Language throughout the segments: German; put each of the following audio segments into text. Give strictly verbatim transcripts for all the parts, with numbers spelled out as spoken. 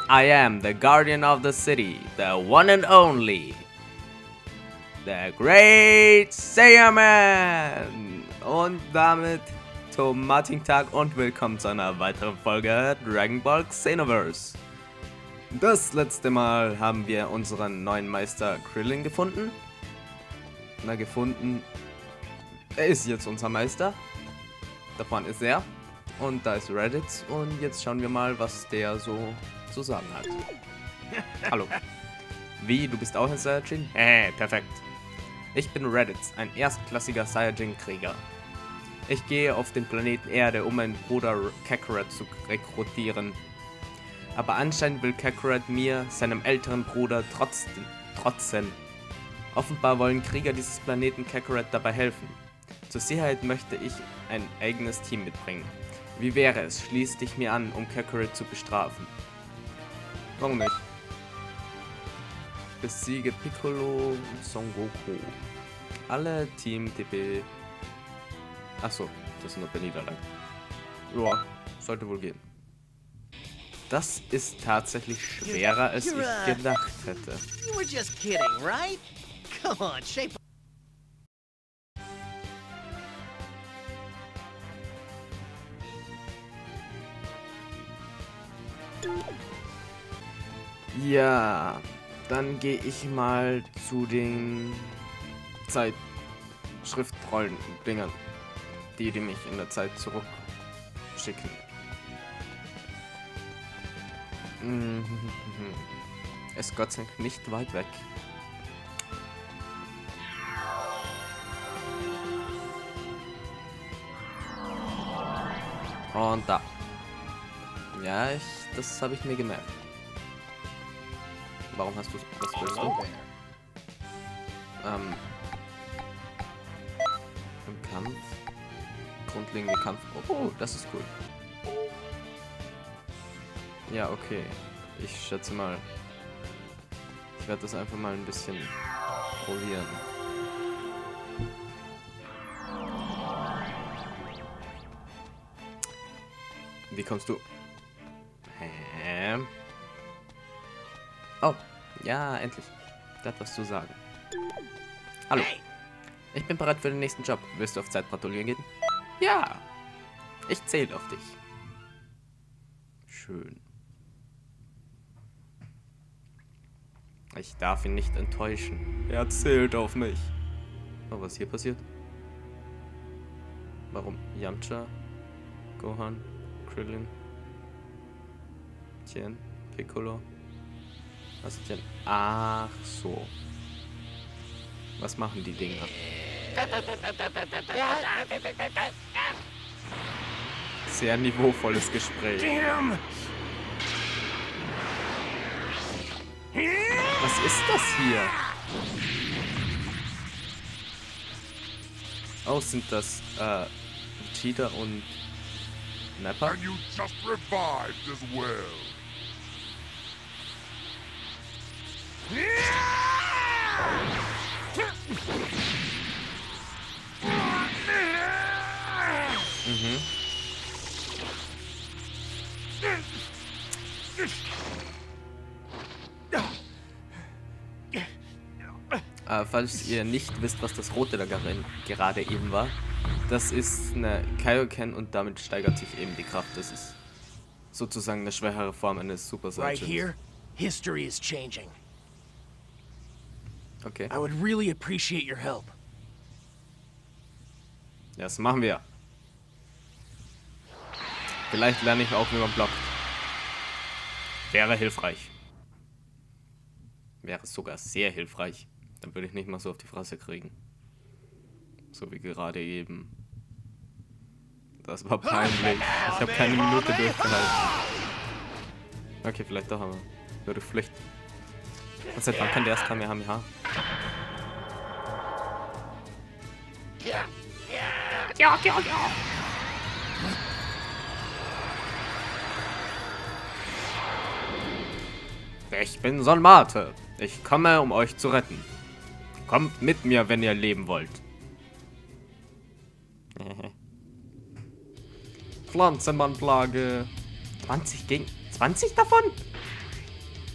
I am the guardian of the city, the one and only, the great Saiyaman. Und damit zum Martin-Tag und willkommen zu einer weiteren Folge Dragon Ball Xenoverse. Das letzte Mal haben wir unseren neuen Meister Krillin gefunden. Na, gefunden. Er ist jetzt unser Meister. Da vorne ist er. Und da ist Reddit. Und jetzt schauen wir mal, was der so zu sagen hat. Hallo. Wie, du bist auch ein Saiyajin? Äh, perfekt. Ich bin Reddit, ein erstklassiger Saiyajin-Krieger. Ich gehe auf den Planeten Erde, um meinen Bruder Kakarot zu rekrutieren. Aber anscheinend will Kakarot mir, seinem älteren Bruder, trotzdem, trotzen. Offenbar wollen Krieger dieses Planeten Kakarot dabei helfen. Zur Sicherheit möchte ich ein eigenes Team mitbringen. Wie wäre es, schließ dich mir an, um Kakarot zu bestrafen. Warum nicht? Besiege Piccolo, Son Goku. Alle Team D B. Achso, das ist nur der Niederlage. Ja, sollte wohl gehen. Das ist tatsächlich schwerer, als ich gedacht hätte. You were just kidding, right? Come on, shape. Ja, dann gehe ich mal zu den Zeitschriftrollen-Dingern, die, die mich in der Zeit zurückschicken. Ist Gott sei Dank nicht weit weg. Und da. Ja, ich, das habe ich mir gemerkt. Warum hast du was willst du? Ähm, Im Kampf. Grundlegende Kampf. Oh, das ist cool. Ja, okay. Ich schätze mal. Ich werde das einfach mal ein bisschen probieren. Wie kommst du? Hä? Oh, ja, endlich. Der hat was zu sagen. Hallo. Ich bin bereit für den nächsten Job. Willst du auf Zeit patrouillieren gehen? Ja. Ich zähle auf dich. Schön. Ich darf ihn nicht enttäuschen. Er zählt auf mich. Oh, was hier passiert? Warum? Yamcha, Gohan, Krillin, Tien, Piccolo. Was ist denn? Ach so. Was machen die Dinger? Sehr niveauvolles Gespräch. Was ist das hier? Oh, sind das äh, Cheetah und Nappa? And you just revived as well. Mhm. Äh, falls ihr nicht wisst, was das Rote da gerade eben war, das ist eine Kaioken und damit steigert sich eben die Kraft. Das ist sozusagen eine schwächere Form eines Super Right Saiyajins. here, history is changing. Okay. I would really appreciate your help. Ja, das machen wir. Vielleicht lerne ich auch, wie man blockt. Wäre hilfreich. Wäre sogar sehr hilfreich. Dann würde ich nicht mal so auf die Fresse kriegen. So wie gerade eben. Das war peinlich. Ich habe keine Minute durchgehalten. Okay, vielleicht doch, aber würde flüchten. Und seit wann kann der erst Kamehameha? Ja, ja, ja. Ich bin Sonmate. Ich komme, um euch zu retten. Kommt mit mir, wenn ihr leben wollt. Pflanzenmannplage. zwanzig gegen... zwanzig davon?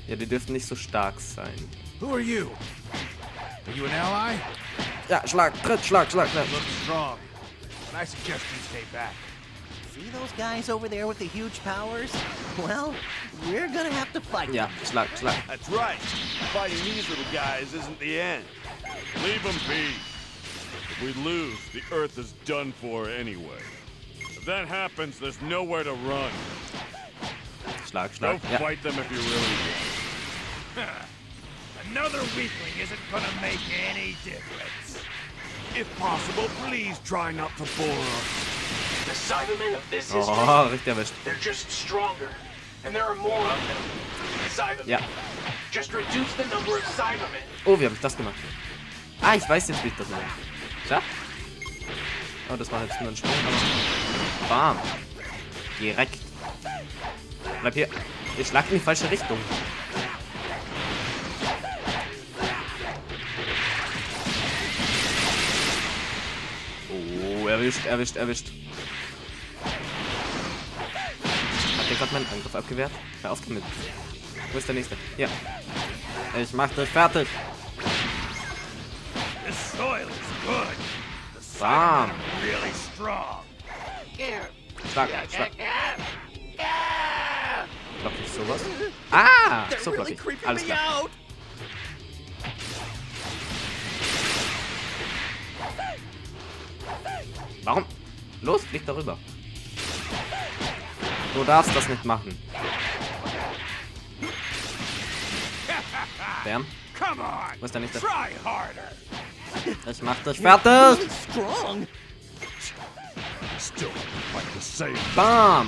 Ja, die dürften nicht so stark sein. Who are you? Are you an ally? Ja, Schlag, Tritt, Schlag, Schlag, Schlag. Look strong. But I suggest you stay back. See those guys over there with the huge powers? Well, we're gonna have to fight Ja, them. Schlag, Schlag. That's right. Fighting these little guys isn't the end. Leave them be. If we lose, the Earth is done for anyway. If that happens, there's nowhere to run. Schlag, Go Schlag. Ja. fight them if you really want. Another weakling isn't gonna make any difference. If possible, please try not to bore us. The Cybermen of this history, Oh, richtig erwischt. they're just stronger. And there are more of them. Cybermen. Ja. Just reduce the number of Cybermen. Oh, wie habe ich das gemacht? Ah, ich weiß jetzt, wie ich das mache. Schau. Oh, das war jetzt nur ein Sprung, aber... Bam. Direkt. Bleib hier. Ich schlag in die falsche Richtung. Oh, erwischt, erwischt, erwischt. Hat der gerade meinen Angriff abgewehrt? Hör auf damit. Wo ist der nächste? Ja. Ich mach dich fertig. This soil is good. The Bam. Cybermen are really strong. Schlag, schlag. Block ich sowas? Ah, They're so block really ich. creeping Alles me klar. out. Warum? Los, flieg darüber. Du darfst das nicht machen. Bam. Come on. Wo ist der nächste? Try harder. Ich mach dich fertig. Strong. Still like the same. Bam.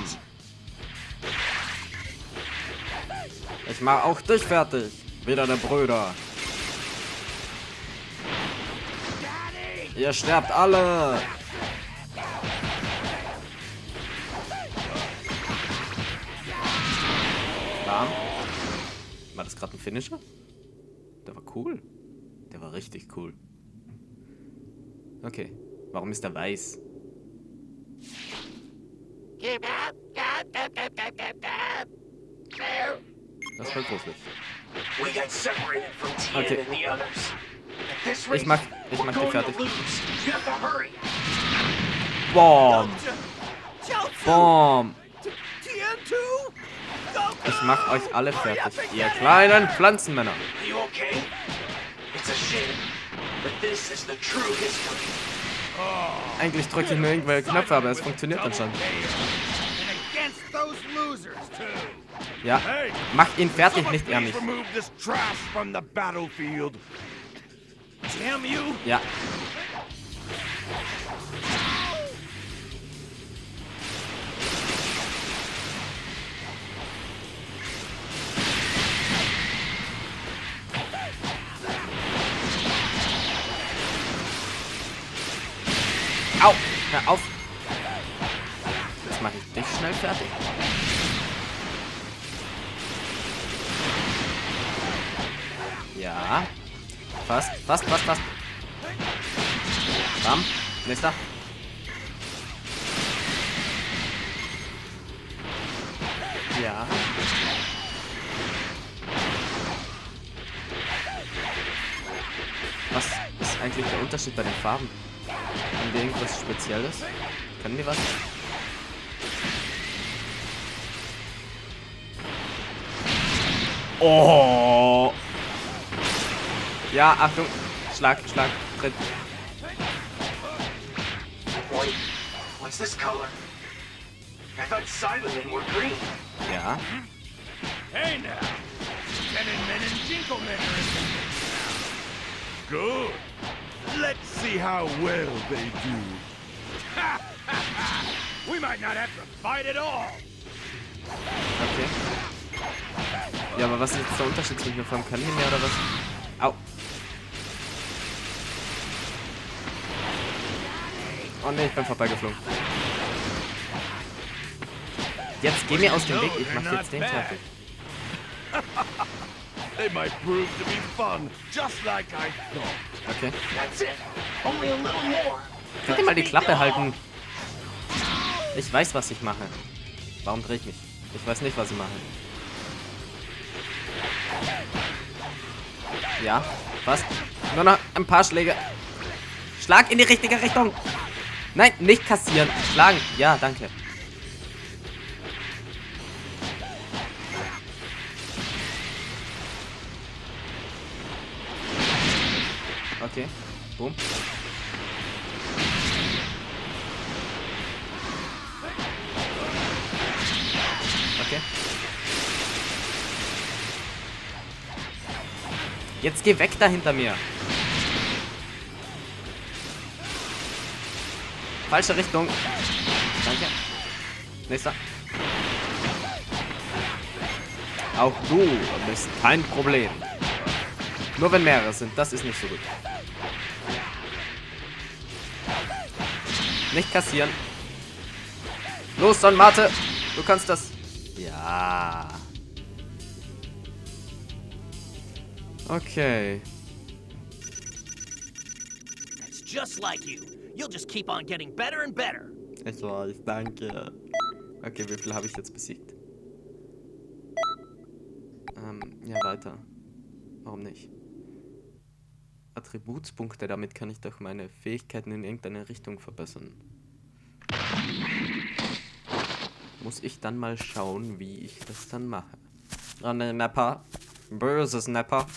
Ich mach auch dich fertig. Wieder der Brüder. Ihr sterbt alle. Bam. War das gerade ein Finisher? Der war cool. Der war richtig cool. Okay. Warum ist er weiß? Das war gruselig. We got separated from Tien Okay. and the others. At this Ich mach, ich we're mach dich going to fertig. lose. You have to hurry. Bom. Jiaozu. Bom. Tien two. Goku. Ich mach euch alle fertig. Ihr kleinen Pflanzenmänner. Are you okay? It's a shame, but this is the true history. Eigentlich drücke ich nur irgendwelche Knöpfe, aber es funktioniert anscheinend. And against those losers too. Ja. Hey, Mach ihn fertig, someone nicht er please mich. remove this trash from the battlefield. Damn you! Ja. Au! Hör auf! Jetzt mache ich dich schnell fertig. Ja. Fast, fast, fast, fast. Bam. Nächster. Ja. Was ist eigentlich der Unterschied bei den Farben? Haben wir irgendwas Spezielles? Können wir was? Oh! Ja, Achtung! Schlag, Schlag, Tritt. Wait, what's this color? I thought Cybermen were green. Ja. Hey now! Tenenmen and Jinklemen are in the mix now. Good. Let's see how well they do. We might not have to fight at all. Okay. Ja, aber was ist jetzt der Unterschied zwischen den Farben? Kann ich mehr oder was? Au! Oh ne, ich bin vorbeigeflogen. Jetzt geh mir aus dem Weg, ich mach jetzt den fertig. They might prove to be fun, just like I thought. Okay. That's it. Only a little more. Könnt ihr mal die Klappe halten? Ich weiß, was ich mache. Warum drehe ich mich? Ich weiß nicht, was ich mache. Ja, fast. Nur noch ein paar Schläge. Schlag in die richtige Richtung. Nein, nicht kassieren. Schlagen. Ja, danke. Okay. Boom. Okay. Jetzt geh weg da hinter mir. Falsche Richtung. Danke. Nächster. Auch du bist kein Problem. Nur wenn mehrere sind, das ist nicht so gut. Nicht kassieren. Los, Don Mate. Du kannst das. Ja. Okay. That's just like you. You'll just keep on getting better and better. Ich weiß, danke. Okay, wie viel habe ich jetzt besiegt? Ähm, ja, weiter. Warum nicht? Attributspunkte, damit kann ich doch meine Fähigkeiten in irgendeine Richtung verbessern. Muss ich dann mal schauen, wie ich das dann mache. Oh ne, Napper. Böses Napper.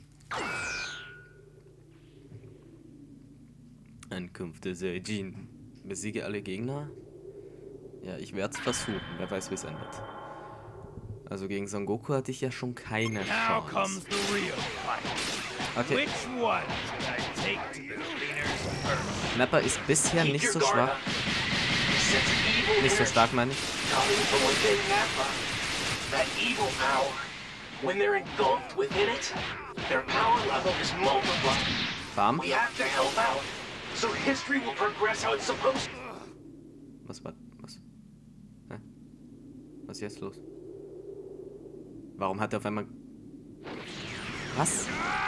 Ankünfte Seijin. Besiege alle Gegner? Ja, ich werde es versuchen. Wer weiß, wie es endet. Also gegen Son Goku hatte ich ja schon keine Now comes Chance. the real fight. Okay, Which one should I take to the cleaners first? Napper ist bisher Keep nicht your so guard schwach. up. You sense evil Nicht so energy stark, meine ich. coming from within Nappa. That evil power. When they're engulfed within it, their power level is multiplied. Bam. We have to help out, so history will progress how it's supposed to. Was war... Was? Hä? Was ist jetzt los? Warum hat er auf einmal... Was?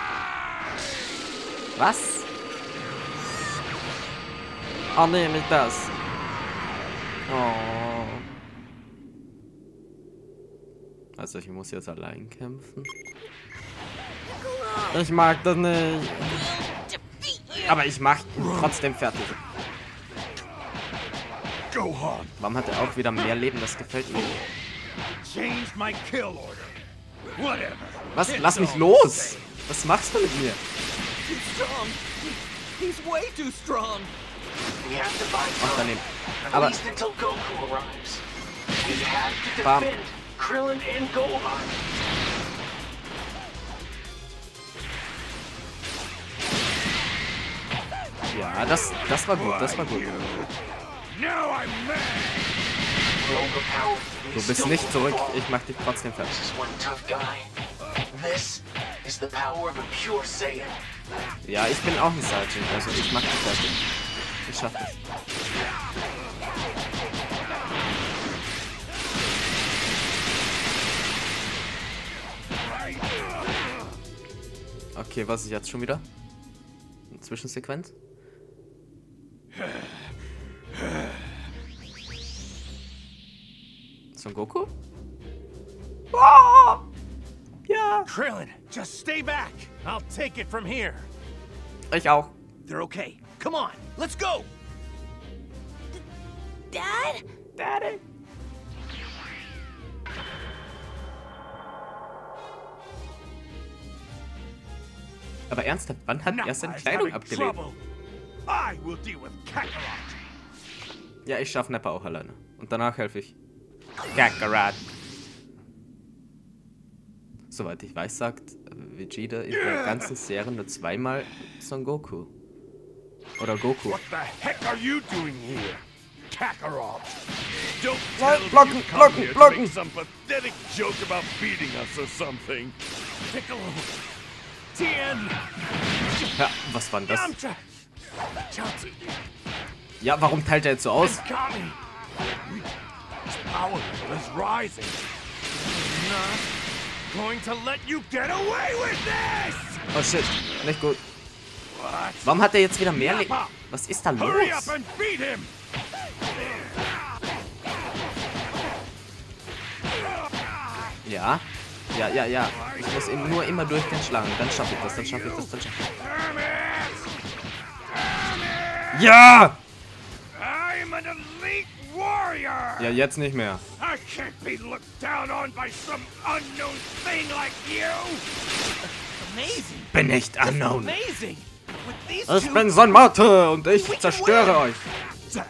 Was? Oh nee, nicht das. Oh. Also ich muss jetzt allein kämpfen. Ich mag das nicht. Aber ich mach ihn trotzdem fertig. Gohan, Warum hat er auch wieder mehr Leben? Das gefällt mir. change my kill order. Whatever. Was? It's Lass mich all los! the same. Was machst du mit mir? Too strong. He's way too strong. We have to buy Ach, time, daneben. at Aber least until Goku arrives. We have to Bam. defend Krillin and Gohan. ja, das, das war gut, das war gut. Now I'm mad. We're overpowered. We Du bist still nicht move zurück. forward. Ich mach dich trotzdem fertig. This is one tough guy. This is the power of a pure Saiyan. Ja, ich bin auch ein Saiyajin, also ich mach dich fertig. Ich schaff das. Okay, was ist jetzt schon wieder? Eine Zwischensequenz? Son Goku? Oh! Ja, Krillin, just stay back. I'll take it from here. ich auch. They're okay. Come on, let's go. Dad? Daddy. Aber ernsthaft, wann hat er seine Nappa is Kleidung having abgelegt? trouble. I will deal with Kakarot. Ja, ich schaff Nappa auch alleine. Und danach helfe ich. Kakarot. Soweit ich weiß, sagt Vegeta in der ganzen Serie nur zweimal Son Goku. Oder Goku. What the heck are you doing here, Kakarot? Don't Nein, tell me blocken, you come blocken, here to blocken. make some pathetic joke about beating us or something. Piccolo, Tien, Ja, was war denn das? Yamcha, Chaozu, Ja, warum teilt er jetzt so aus? and Kami. His power level is rising. I'm not going to let you get away with this! Oh shit, nicht gut. What? Warum hat er jetzt wieder mehr Leben? Was ist da Hurry los? up and beat him! Ja, Ja, ja, ja. Ich muss eben nur immer durchgehend schlagen. Dann schaffe ich das, dann schaffe ich das, dann schaffe ich das. Ja! I'm an elite warrior! Ja, jetzt nicht mehr. I can't be looked down on by some unknown thing like you! Amazing. Bin nicht unknown. Amazing. With these Ich two, bin Son Mate und ich zerstöre euch. That.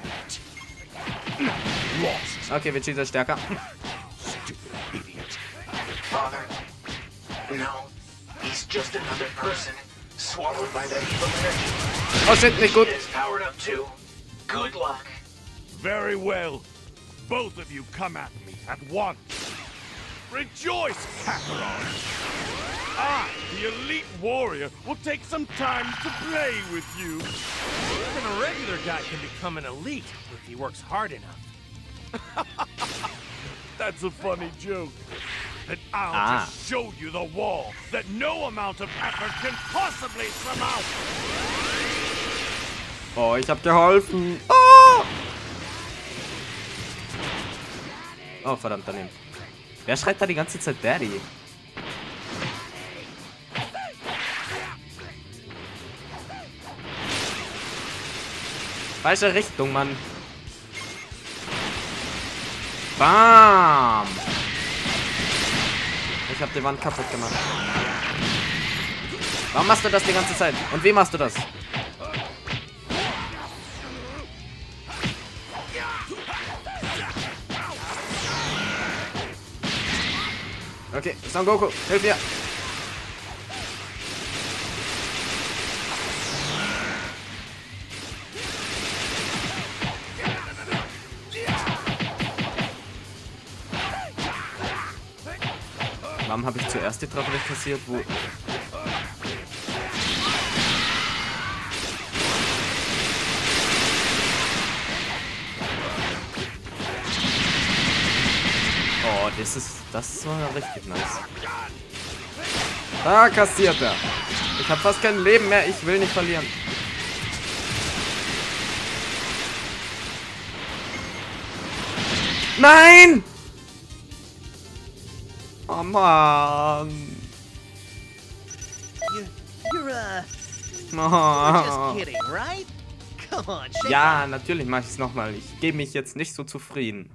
Lost, Okay, Vegeta ist stärker. stupid idiot. Father, no, he's just another person swallowed by that evil energy. Oh shit, nicht gut. He is powered up too. Good luck. Very well. Both of you come at me at once. Rejoice, Kakarot! I, the elite warrior, will take some time to play with you. Even a regular guy can become an elite if he works hard enough. That's a funny joke. And I'll Ah. just show you the wall that no amount of effort can possibly surmount. Oh, ich hab geholfen. Oh, oh verdammt, daneben. Wer schreit da die ganze Zeit Daddy? Falsche Richtung, Mann. Bam! Ich hab die Wand kaputt gemacht. Warum machst du das die ganze Zeit? Und wie machst du das? Okay, Son Goku, hilf mir! Warum habe ich zuerst die Treffer nicht kassiert? Wo? Oh, das ist. Das war richtig nice. Da kassiert er. Ich habe fast kein Leben mehr. Ich will nicht verlieren. Nein! Oh Mann. You, you're, uh, you're Oh. just kidding, right? Come on, shake Ja, natürlich mache ich es nochmal. Ich gebe mich jetzt nicht so zufrieden.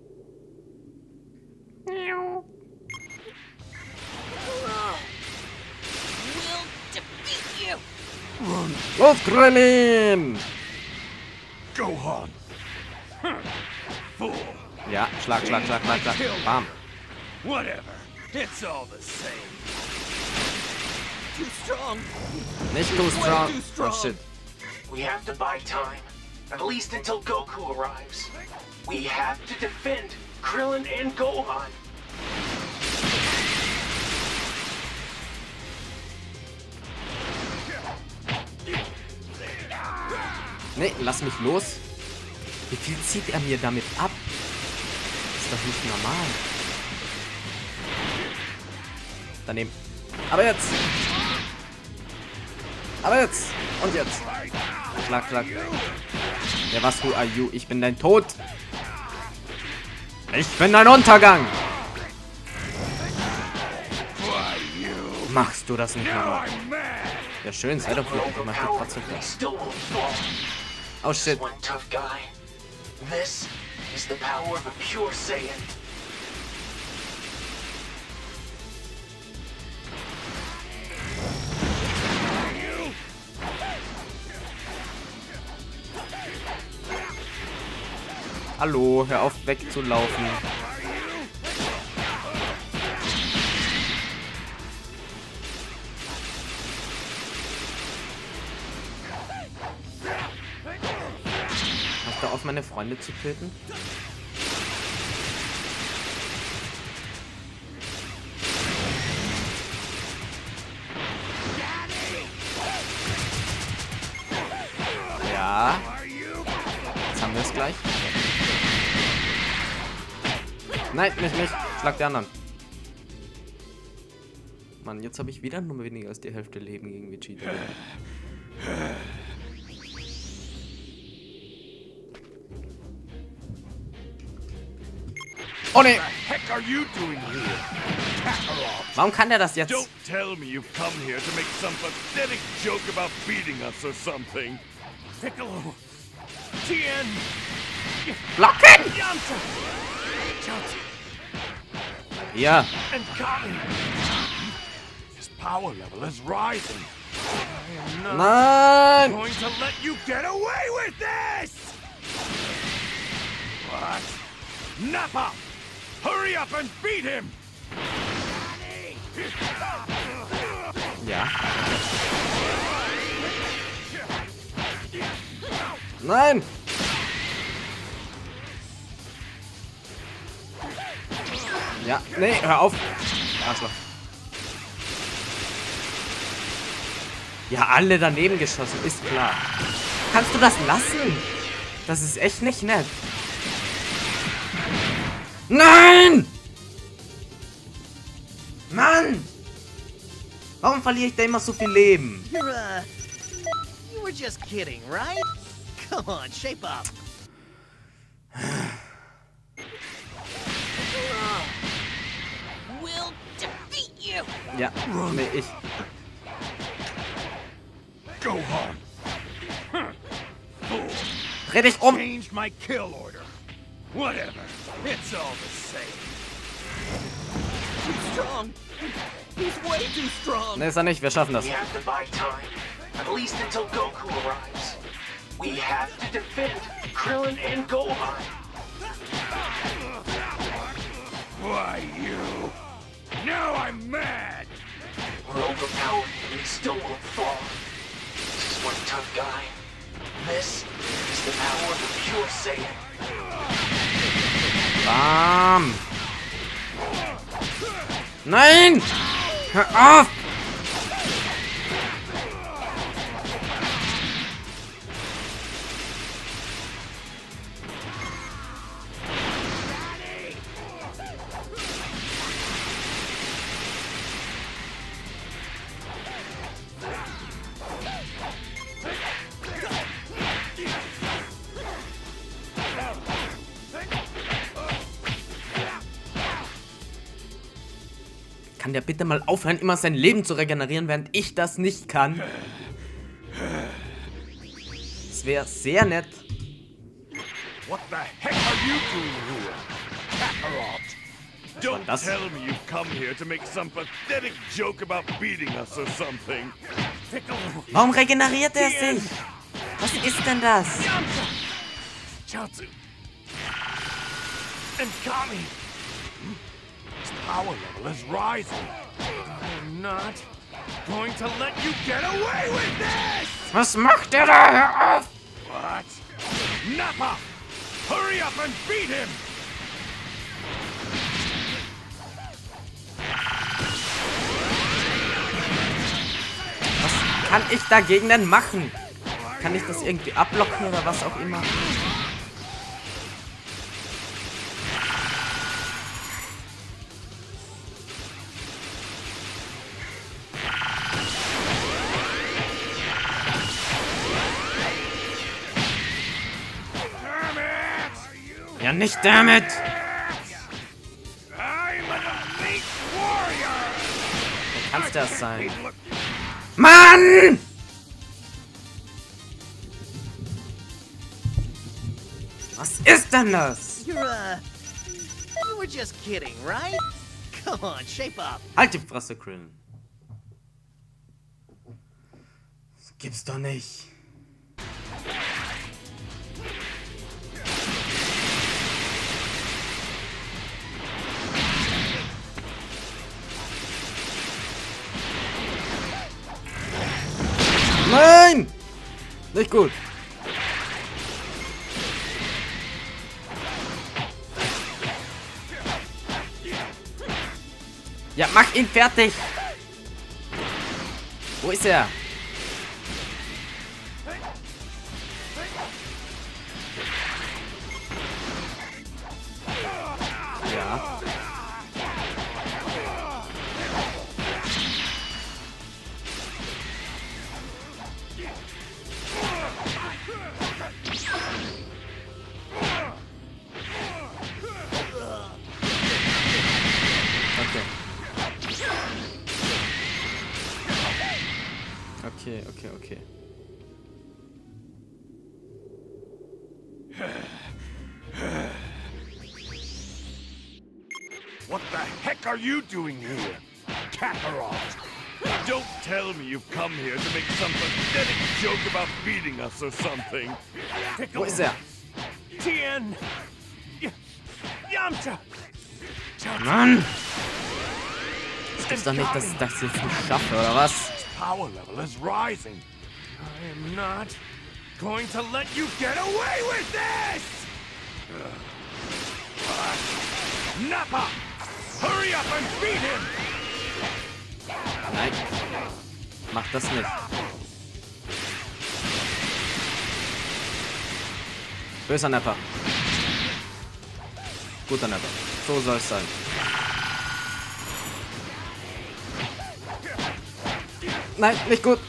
We'll defeat you. Los, Krillin! Gohan! Fool! Ja, Schlag, Schlag, Schlag, Schlag, Schlag. Bam. Whatever. It's all the same. Too strong. Nicht too strong. too strong. Oh shit. We have to buy time, at least until Goku arrives. We have to defend Krillin and Gohan. Nee, lass mich los. Wie viel zieht er mir damit ab? Ist doch nicht normal. Daneben. Aber jetzt. Aber jetzt. Und jetzt. Schlag, schlag. Ja, was, who are you? Ich bin dein Tod. Ich bin dein Untergang. Machst du das nicht nochmal? Ja, schön, sei doch wütend. Ich mach dich trotzdem They klar. still won't fall. Oh shit. One tough guy. This is the power of a pure Saiyan. Hallo, hör auf wegzulaufen. Hast du auf, meine Freunde zu töten? Ja. Jetzt haben wir es gleich. Nein, nicht mich. Schlag die anderen. Mann, jetzt habe ich wieder nur weniger als die Hälfte Leben gegen Vegeta. Oh ne! What the heck are you doing here? Kakarot! Warum kann der das jetzt? Don't tell me you've come here to make some pathetic joke about beating us or something. Piccolo. Tien. Blocken! Yamcha. Chaozu. Ja. And Kami. His power level is rising. I am not Nein! going to let you Get away with this! What? Nappa! Hurry up and beat him! Ja. Nein! Ja, nee, hör auf. Arschloch. Ja, alle daneben geschossen, ist klar. Kannst du das lassen? Das ist echt nicht nett. Nein! Mann! Warum verliere ich da immer so viel Leben? You're, uh, you were just kidding, right? Come on, shape up. We'll defeat you. Ja, nee, ich. Gohan! Dreh dich um! Changed my kill order. Whatever. It's all the same. Too strong. He's way too strong. Ne, ist er nicht, wir schaffen das. We have to buy time, at least until Goku arrives. We have to defend Krillin and Gohan. Why you? Now I'm mad! We're overpowered and we still won't fall. This is one tough guy. This is the power of the pure Saiyan. Bam! Nein! Hör auf! Kann der bitte mal aufhören, immer sein Leben zu regenerieren, während ich das nicht kann? Das wäre sehr nett. What the heck are you doing here? Kakarot! Don't das? tell me you've come here to make some pathetic joke about beating us or something. Piccolo. Warum regeneriert er sich? Was ist denn das? Yamcha. Chaozu. And Kami. His power level is rising. I'm not going to let you get away with this! Was macht der da? Hör auf! What? Nappa! Hurry up and beat him! Was kann ich dagegen denn machen? Kann ich das irgendwie abblocken oder was auch immer? Ja, nicht damit! I'm an elite warrior! Wie kann's das sein? Mann! Was ist denn das? You're, uh, you were just kidding, right? Come on, shape up. Halt die Fresse, Krillin. Das gibt's doch nicht. Nein! Nicht gut. Ja, mach ihn fertig. Wo ist er? Ja. Okay, okay, okay. What the heck are you doing here, Kakarot? Don't tell me you've come here to make some pathetic joke about beating us or something. Take a Wo look. ist er? Tien! Y Yamcha! Mann! Das gibt's doch nicht, dass ich das jetzt nicht schaffe, oder was? His power level is rising. I am not Going to let you get away with this! Uh, Nappa! Hurry up and beat him! Nein. Mach das nicht. Böser Napper. Guter Napper. So soll es sein. Nein, nicht gut.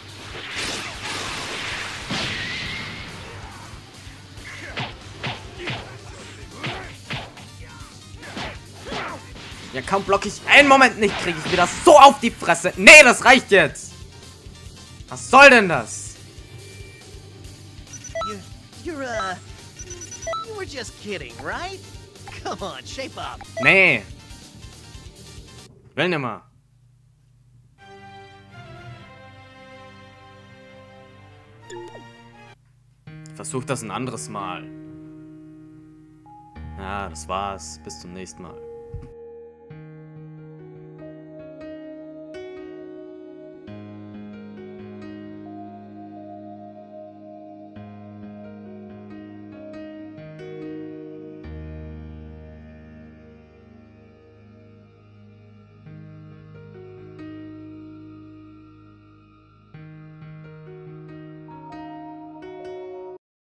Ja, kaum block ich einen Moment nicht, kriege ich wieder so auf die Fresse. Nee, das reicht jetzt. Was soll denn das? You, you're, uh, you were just kidding, right? Come on, shape up. Nee. Will nimmer. Versuch das ein anderes Mal. Ja, das war's. Bis zum nächsten Mal.